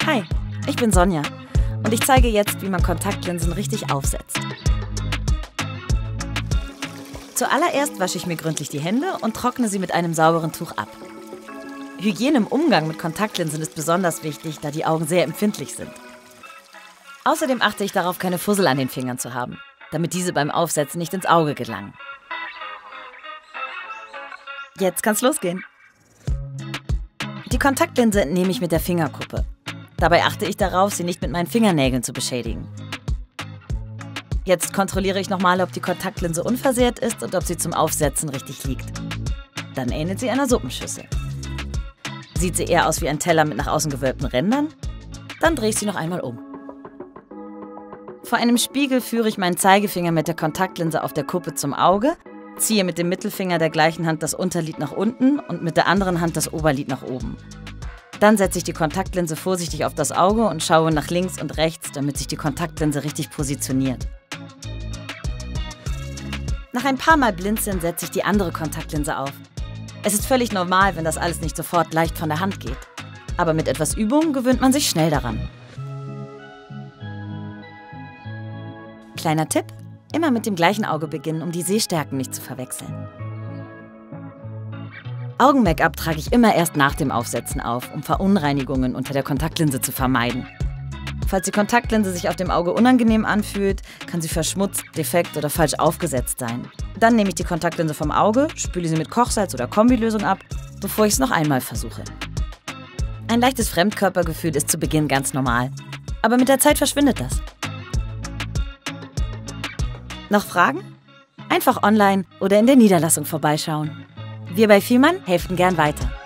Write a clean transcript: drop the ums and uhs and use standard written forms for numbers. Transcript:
Hi, ich bin Sonja und ich zeige jetzt, wie man Kontaktlinsen richtig aufsetzt. Zuallererst wasche ich mir gründlich die Hände und trockne sie mit einem sauberen Tuch ab. Hygiene im Umgang mit Kontaktlinsen ist besonders wichtig, da die Augen sehr empfindlich sind. Außerdem achte ich darauf, keine Fussel an den Fingern zu haben, damit diese beim Aufsetzen nicht ins Auge gelangen. Jetzt kann's losgehen. Die Kontaktlinse entnehme ich mit der Fingerkuppe. Dabei achte ich darauf, sie nicht mit meinen Fingernägeln zu beschädigen. Jetzt kontrolliere ich nochmal, ob die Kontaktlinse unversehrt ist und ob sie zum Aufsetzen richtig liegt. Dann ähnelt sie einer Suppenschüssel. Sieht sie eher aus wie ein Teller mit nach außen gewölbten Rändern? Dann drehe ich sie noch einmal um. Vor einem Spiegel führe ich meinen Zeigefinger mit der Kontaktlinse auf der Kuppe zum Auge, ziehe mit dem Mittelfinger der gleichen Hand das Unterlid nach unten und mit der anderen Hand das Oberlid nach oben. Dann setze ich die Kontaktlinse vorsichtig auf das Auge und schaue nach links und rechts, damit sich die Kontaktlinse richtig positioniert. Nach ein paar Mal Blinzeln setze ich die andere Kontaktlinse auf. Es ist völlig normal, wenn das alles nicht sofort leicht von der Hand geht. Aber mit etwas Übung gewöhnt man sich schnell daran. Kleiner Tipp: Immer mit dem gleichen Auge beginnen, um die Sehstärken nicht zu verwechseln. Augen-Make-up trage ich immer erst nach dem Aufsetzen auf, um Verunreinigungen unter der Kontaktlinse zu vermeiden. Falls die Kontaktlinse sich auf dem Auge unangenehm anfühlt, kann sie verschmutzt, defekt oder falsch aufgesetzt sein. Dann nehme ich die Kontaktlinse vom Auge, spüle sie mit Kochsalz oder Kombilösung ab, bevor ich es noch einmal versuche. Ein leichtes Fremdkörpergefühl ist zu Beginn ganz normal, aber mit der Zeit verschwindet das. Noch Fragen? Einfach online oder in der Niederlassung vorbeischauen. Wir bei Fielmann helfen gern weiter.